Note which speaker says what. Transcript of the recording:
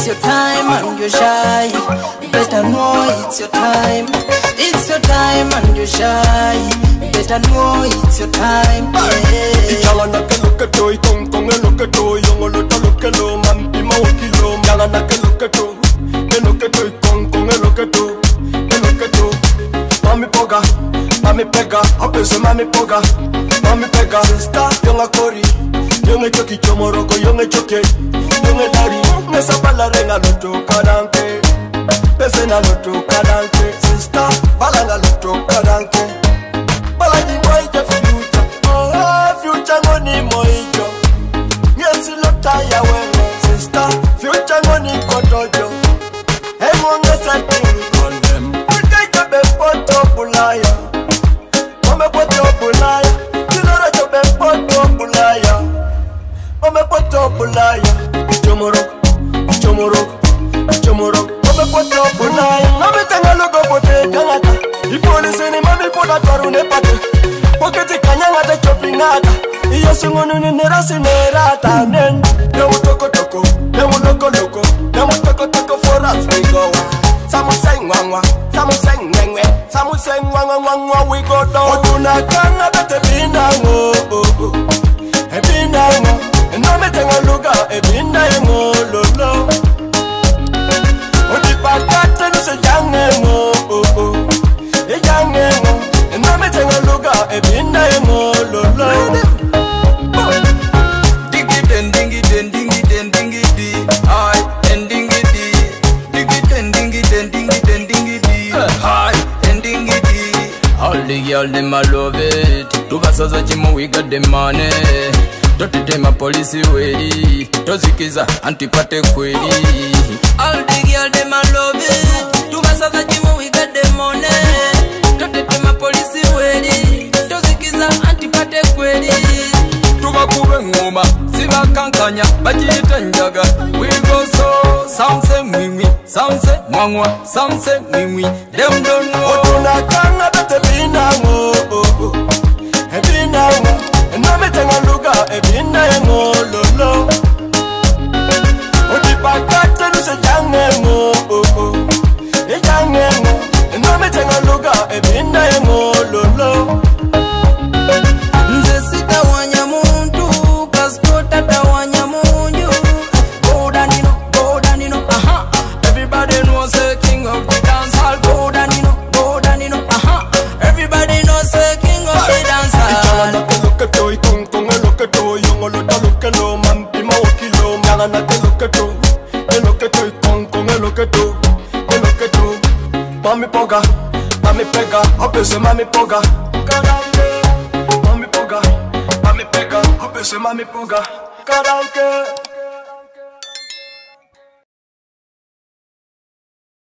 Speaker 1: your time and you're shy. Better know it's your time. It's your time and you're shy. Better know it's your time.
Speaker 2: Jangan nak keluketoi, kong eluketoi, yang olo talukelo, mampi mau kilo. Jangan nak keluketoi, kong eluketoi, eluketoi. Mami poga, mami pega, apese mami poga, mami pega. Sister, yang akori, yang echoki chomoroko, yang echoke, yang edari. Nesa bala renga loto kadanke, pese na loto kadanke. Sister, bala na loto kadanke. Bala di boy je future, oh future ngoni moijo. Nyesi lota ya wewe, sister, future ngoni kotojo. Hey ngesa tingi condem. Utaje be poto bulaya, mame poto bulaya. Kilora jo be poto bulaya, mame poto bulaya. Chomoro, mame poto bulaya. Mame tanga logo pote kangata. Ipolisi ni mami poda torune pate. Poketi kanyanga te chopinata. Iyo sungunu ni nerasi nerata nen. Demu toko toko, demu loko loko, demu toko toko for us we go. Samu seng wangwa, samu seng ngengwe, samu seng wangwa we go down. Oduna kanga bete binango, ebinango. No me tenga lugar, ebinango lolo. Odi pakate no se jangengo, ejangengo. No me tenga lugar, ebinango lolo.
Speaker 3: All the them a love it. Tubasaza chimo we got the money. Totitema polisi weli, tozikiza antipate kweli.
Speaker 1: All the girl them a love it. Tubasaza chimo we got the money. Totitema polisi weli, tozikiza antipate kweli.
Speaker 3: Tubakube ngoma, siba kankanya, bajita njaga. We go so, some say mimi, some say mwangwa, some say mimi. Them don't know.
Speaker 2: Oduna kanga bete binango, ebinango. No me tenga lugar, ebinango lolo. Odi pakate no se jangengo, ejangengo. No me tenga lugar, ebinango lolo.
Speaker 1: Nze sita wanya muntu, kaskota ta wanya munju. Go danino, aha.
Speaker 3: Everybody knows the king of the dance hall.
Speaker 1: Go danino, aha. Everybody knows the king of the dance hall.
Speaker 2: Jangan nak keluketoi, kong eluketoi, yang olo talukelo, mampi mau kilo. Jangan nak keluketoi, kong eluketoi, eluketoi. Mami poga, mami pega, apese mami poga. Mami poga, mami pega, apese mami poga. Kadanke.